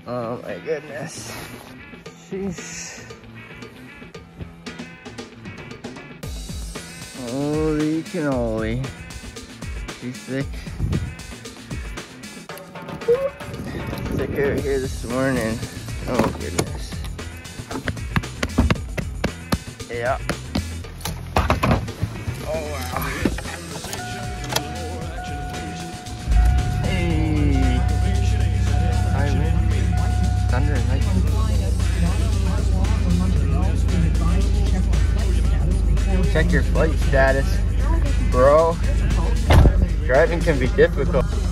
Oh my goodness. Sheesh. Holy cannoli. She's thick. Thick out here this morning. Oh goodness. Yeah. Oh wow. Hey. High wind. Thunder and lightning. Check your flight status, bro. Driving can be difficult.